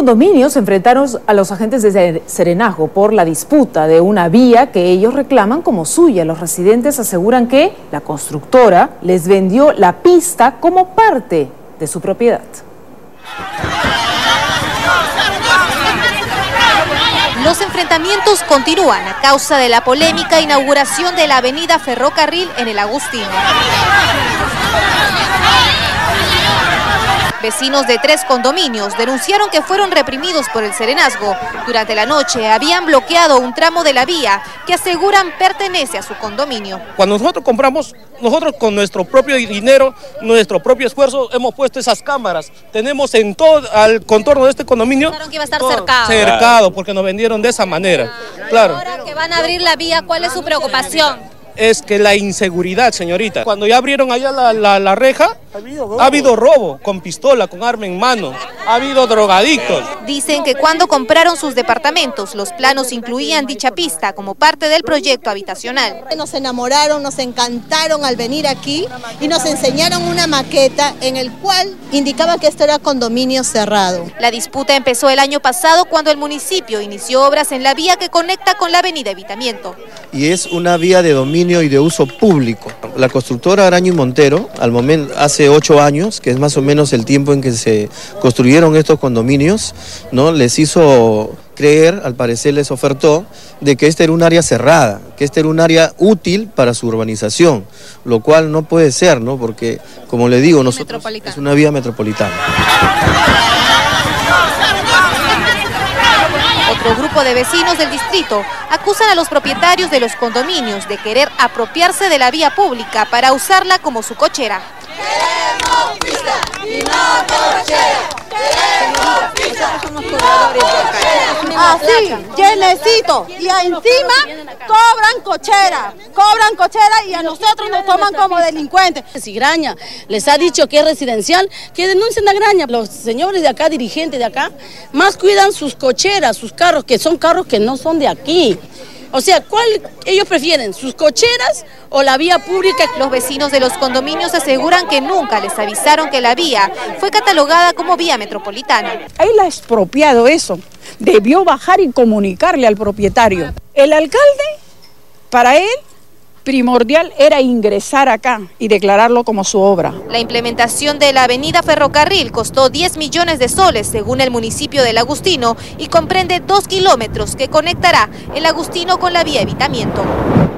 Condominios se enfrentaron a los agentes de Serenazgo por la disputa de una vía que ellos reclaman como suya. Los residentes aseguran que la constructora les vendió la pista como parte de su propiedad. Los enfrentamientos continúan a causa de la polémica inauguración de la avenida Ferrocarril en el Agustino. Vecinos de 3 condominios denunciaron que fueron reprimidos por el Serenazgo. Durante la noche habían bloqueado un tramo de la vía que aseguran pertenece a su condominio. Cuando nosotros compramos, nosotros con nuestro propio dinero, nuestro propio esfuerzo, hemos puesto esas cámaras. Tenemos en todo el contorno de este condominio. Pensaron que iba a estar cercado. Cercado, porque nos vendieron de esa manera. Claro. Ahora que van a abrir la vía, ¿cuál es su preocupación? Es que la inseguridad, señorita. Cuando ya abrieron allá la reja, ha habido robo con pistola, con arma en mano, ha habido drogadictos. Dicen que cuando compraron sus departamentos, los planos incluían dicha pista como parte del proyecto habitacional. Nos enamoraron, nos encantaron al venir aquí y nos enseñaron una maqueta en el cual indicaba que esto era condominio cerrado. La disputa empezó el año pasado cuando el municipio inició obras en la vía que conecta con la avenida Evitamiento. Y es una vía de dominio y de uso público. La constructora Araño y Montero, al momento, hace 8 años, que es más o menos el tiempo en que se construyeron estos condominios, ¿no? Les hizo creer, al parecer les ofertó, de que este era un área cerrada, que este era un área útil para su urbanización, lo cual no puede ser, ¿no? Porque, como le digo, nosotros es una vía metropolitana. Otro grupo de vecinos del distrito acusan a los propietarios de los condominios de querer apropiarse de la vía pública para usarla como su cochera. ¡Queremos pista y no cochera! ¡Queremos pista! Así, llenecito, y encima cobran cochera y a nosotros nos toman como delincuentes. Si Graña les ha dicho que es residencial, que denuncien a Graña. Los señores de acá, dirigentes de acá, más cuidan sus cocheras, sus carros, que son carros que no son de aquí. O sea, ¿cuál ellos prefieren, sus cocheras o la vía pública? Los vecinos de los condominios aseguran que nunca les avisaron que la vía fue catalogada como vía metropolitana. Él ha expropiado eso, debió bajar y comunicarle al propietario. El alcalde, para él, primordial era ingresar acá y declararlo como su obra. La implementación de la avenida Ferrocarril costó 10 millones de soles según el municipio del Agustino y comprende 2 kilómetros que conectará el Agustino con la vía Evitamiento.